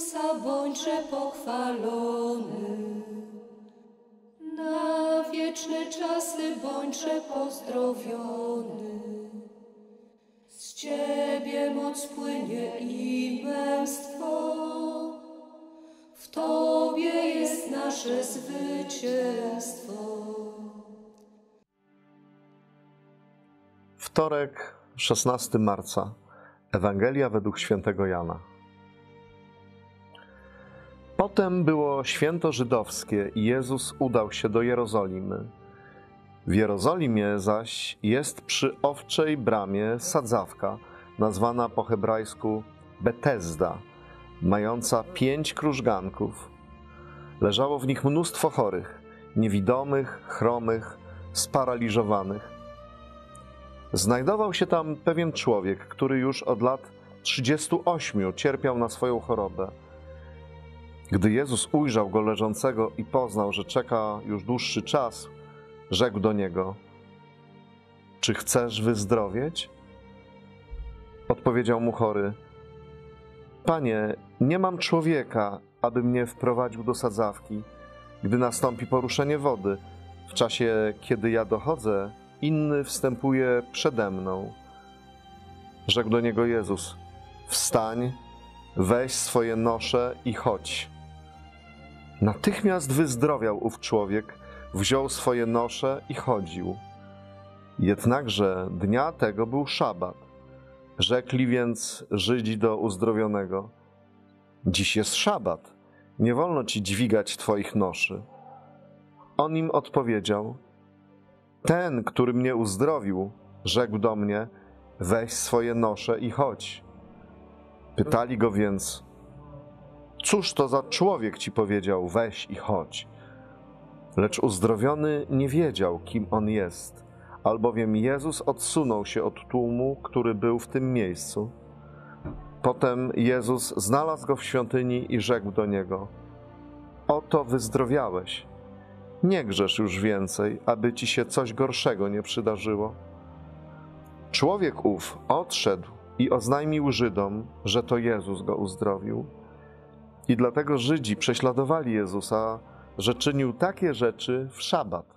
Chrystusa bądźże pochwalony. Na wieczne czasy bądźże pozdrowiony. Z Ciebie moc płynie i męstwo, w Tobie jest nasze zwycięstwo. Wtorek, 16 marca. Ewangelia według świętego Jana. Potem było święto żydowskie i Jezus udał się do Jerozolimy. W Jerozolimie zaś jest przy Owczej Bramie sadzawka, nazwana po hebrajsku Betesda, mająca 5 krużganków. Leżało w nich mnóstwo chorych, niewidomych, chromych, sparaliżowanych. Znajdował się tam pewien człowiek, który już od lat 38 cierpiał na swoją chorobę. Gdy Jezus ujrzał go leżącego i poznał, że czeka już dłuższy czas, rzekł do niego: „Czy chcesz wyzdrowieć?” Odpowiedział mu chory: „Panie, nie mam człowieka, aby mnie wprowadził do sadzawki, gdy nastąpi poruszenie wody. W czasie, kiedy ja dochodzę, inny wstępuje przede mną.” Rzekł do niego Jezus: „Wstań, weź swoje nosze i chodź”. Natychmiast wyzdrowiał ów człowiek, wziął swoje nosze i chodził. Jednakże dnia tego był szabat. Rzekli więc Żydzi do uzdrowionego: „Dziś jest szabat, nie wolno ci dźwigać twoich noszy”. On im odpowiedział: „Ten, który mnie uzdrowił, rzekł do mnie: weź swoje nosze i chodź”. Pytali go więc: „Cóż to za człowiek ci powiedział: weź i chodź?” Lecz uzdrowiony nie wiedział, kim on jest, albowiem Jezus odsunął się od tłumu, który był w tym miejscu. Potem Jezus znalazł go w świątyni i rzekł do niego: „Oto wyzdrowiałeś. Nie grzesz już więcej, aby ci się coś gorszego nie przydarzyło”. Człowiek ów odszedł i oznajmił Żydom, że to Jezus go uzdrowił. I dlatego Żydzi prześladowali Jezusa, że czynił takie rzeczy w szabat.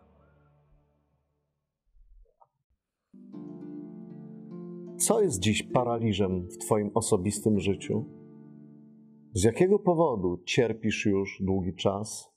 Co jest dziś paraliżem w twoim osobistym życiu? Z jakiego powodu cierpisz już długi czas?